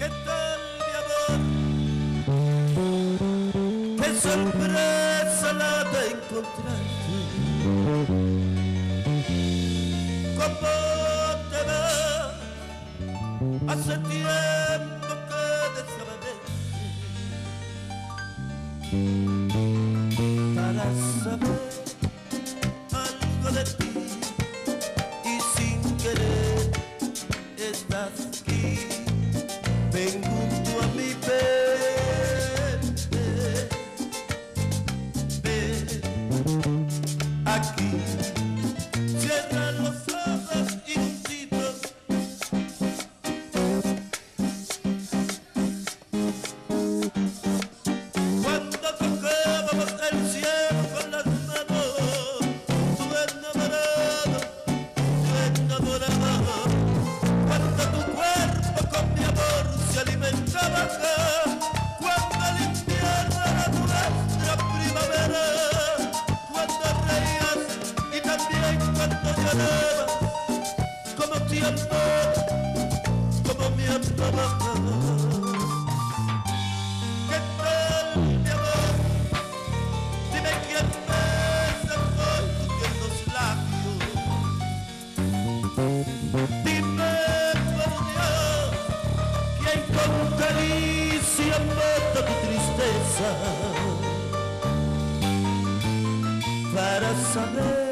¿Qué tal, mi amor? Qué sorpresa la de encontrarte. ¿Cómo te va? Hace tiempo que deseaba verte para saber algo de ti y sin querer estás aquí. Ven junto a mi mente, ven aquí, cierra los ojos y juntitos. Cuando tocábamos el cielo con las manos, tú enamorado, cuando tu cuerpo con mi amor se alimentaba acá, cuando el invierno era nuestra primavera, cuando reías y también cuando llorabas, como te amaba, como me amabas. ¿Qué tal, mi amor? Dime quién besa hoy tus tiernos labios. Dime, por Dios, quién con caricia mata tu tristeza para saber